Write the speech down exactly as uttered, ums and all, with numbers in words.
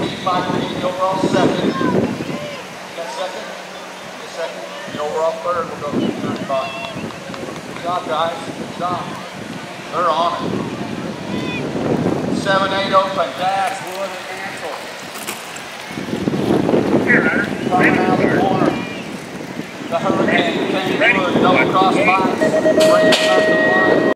eighty-five feet, the overall second. Got second? The second. The overall third will go to thirty-five. Good job, guys. Good job. They're on it. seven eight open. Dash, Wood, and Ansel. Here, Hunter. Coming out of the corner. The Hurricane, Kane Wood, double cross lines. Bring it back to the line.